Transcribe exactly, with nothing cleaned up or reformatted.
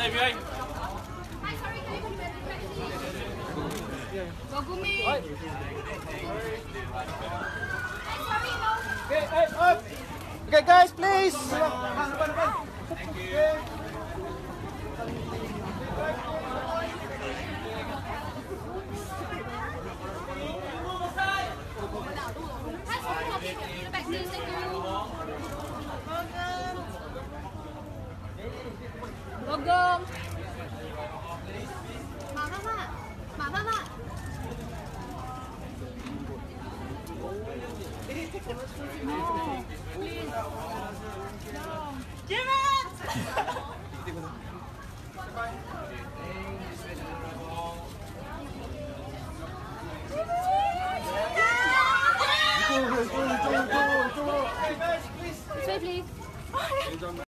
Stay behind. Go Gumi. Okay, hey, up. Okay, guys, please. Thank you. Gogong. Mama, Mama. Mama, Mama. No, please. No. Jimin! This way, please.